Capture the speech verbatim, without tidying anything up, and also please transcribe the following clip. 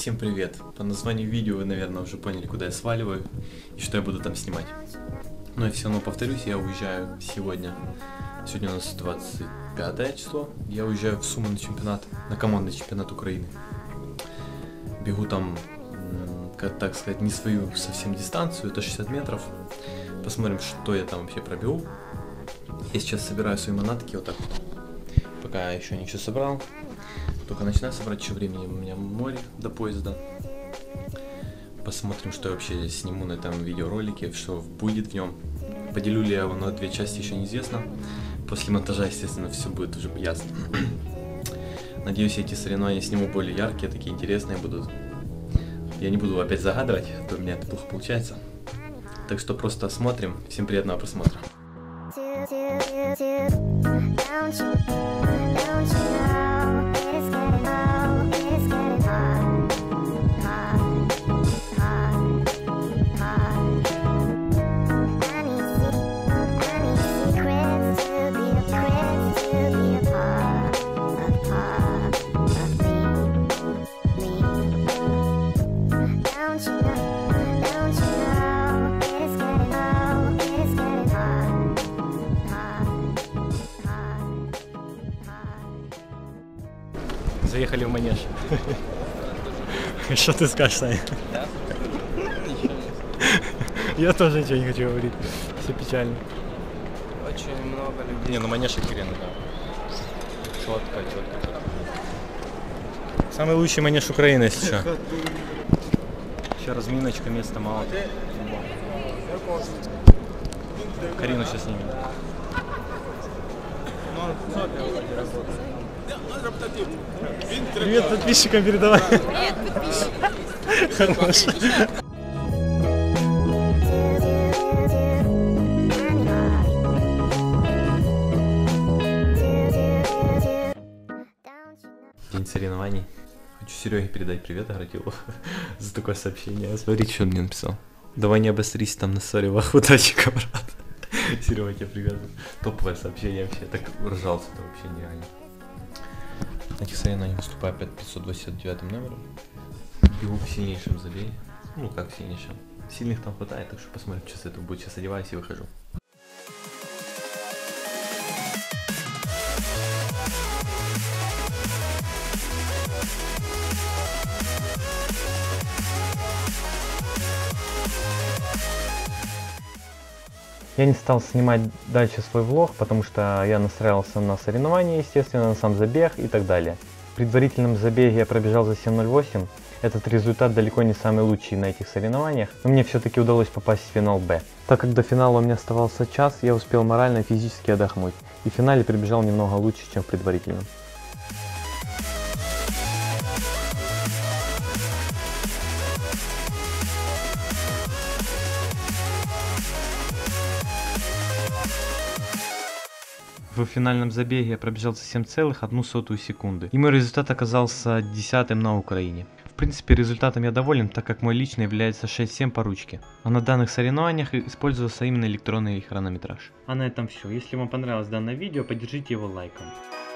Всем привет! По названию видео вы, наверное, уже поняли, куда я сваливаю и что я буду там снимать. Но я все равно повторюсь, я уезжаю сегодня. Сегодня у нас двадцать пятое число. Я уезжаю в Сумы на чемпионат, на командный чемпионат Украины. Бегу там, как так сказать, не свою совсем дистанцию, это шестьдесят метров. Посмотрим, что я там вообще пробегу. Я сейчас собираю свои манатки вот так вот. Пока я еще не все собрал. Только начинаю собрать, еще времени у меня море до поезда. Посмотрим, что я вообще сниму на этом видеоролике, что будет в нем. Поделю ли я его на две части, еще неизвестно. После монтажа, естественно, все будет уже ясно. Надеюсь, эти соревнования сниму более яркие, такие интересные будут. Я не буду опять загадывать, а то у меня это плохо получается. Так что просто смотрим. Всем приятного просмотра. Заехали в манеж. Что ты скажешь, Саня? Я тоже ничего не хочу говорить. Все печально. Очень много людей. Не, ну манеж охеренно, да. Четко, четко. Самый лучший манеж Украины, если что. Еще разминочка, места мало. Карину сейчас снимем. Привет подписчикам передавай. Привет подписчикам. Хорош. День соревнований. Хочу Сереге передать привет Агратилу за такое сообщение. Смотрите, что он мне написал. Давай не обострись там на ссоревах. Удачи, брат. Серега, тебе привет. Топовое сообщение вообще. Так ржался-то вообще нереально. На этих соревнованиях выступаю под пятьсот восемьдесят девятым номером. Бегу в сильнейшем забеге. Ну как в сильнейшем. Сильных там хватает, так что посмотрим, что с этого будет. Сейчас одеваюсь и выхожу. Я не стал снимать дальше свой влог, потому что я настраивался на соревнования, естественно, на сам забег и так далее. В предварительном забеге я пробежал за семь ноль восемь. Этот результат далеко не самый лучший на этих соревнованиях, но мне все-таки удалось попасть в финал Б. Так как до финала у меня оставался час, я успел морально и физически отдохнуть. И в финале прибежал немного лучше, чем в предварительном. В финальном забеге я пробежал за семь целых одну сотую секунды, и мой результат оказался десятым на Украине. В принципе, результатом я доволен, так как мой личный является шесть семь по ручке, а на данных соревнованиях использовался именно электронный хронометраж. А на этом все. Если вам понравилось данное видео, поддержите его лайком.